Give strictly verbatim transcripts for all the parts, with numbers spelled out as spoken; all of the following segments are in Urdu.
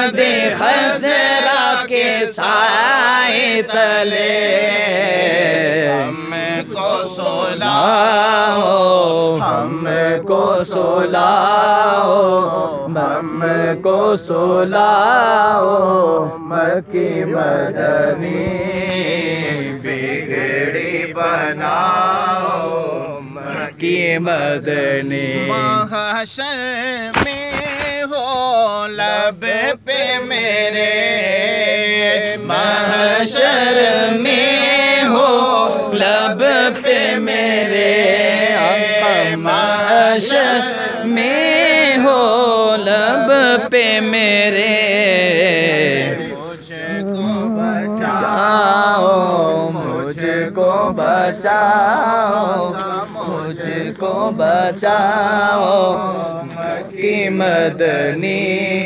دے خضرا کے سائے تلے ہم کو سلاؤ ہم کو سلاؤ ہم کو سلاؤ مکی مدنی بگڑی بناؤ مکی مدنی محشر میں ہو لب پہ میرے محشر میں ہو لب پہ میرے محشر میں ہو لب پہ میرے مجھ کو بچاؤ مجھ کو بچاؤ مجھ کو بچاؤ مکی مدنی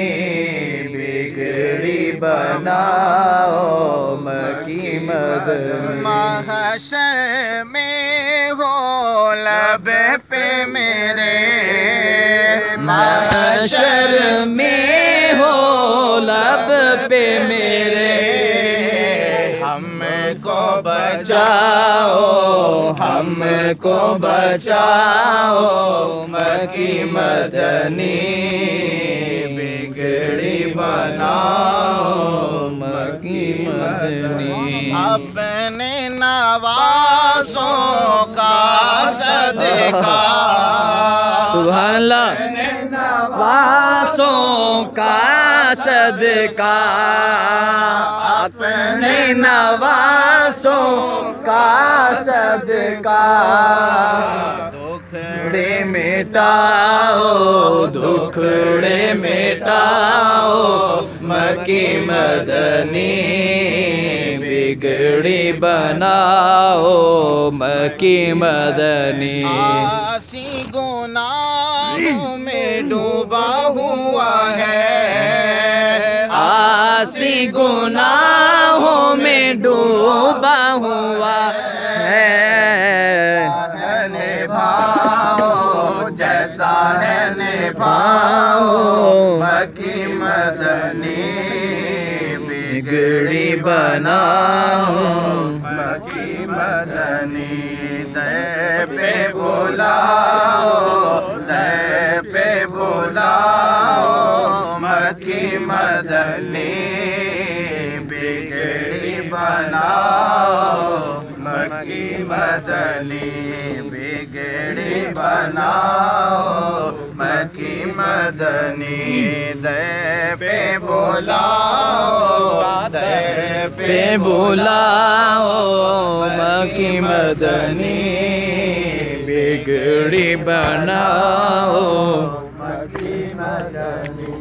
بگڑی بناؤ مکی مدنی محشر میں ہو لب پہ میرے محشر میں ہو لب پہ میرے ہم کو بچاؤ ہم کو بچاؤ مکی مدنی بگڑی بناؤ مکی مدنی اپنے نوازوں کا صدقہ سبحان اللہ اپنے نوازوں کا صدقہ اپنے نوازوں کا صدقہ دکھڑے مٹاؤ دکھڑے مٹاؤ مکی مدنی بگڑی بناؤ مکی مدنی آسی گناہوں میں ڈوبا ہوا ہے آسی گناہوں میں ڈوبا ہوا ہے نبھاؤ جیسا ہے نبھاؤ مکی مدنی بگڑی بناؤ مکی مدنی دے پہ بلاؤ دے پہ بلاؤ مکی مدنی بگڑی بناؤ مکی مدنی بگڑی بناؤ مکی مدنی دے پہ بلاؤ دے پہ بلاؤ مکی مدنی بگڑی بناؤ مکی مدنی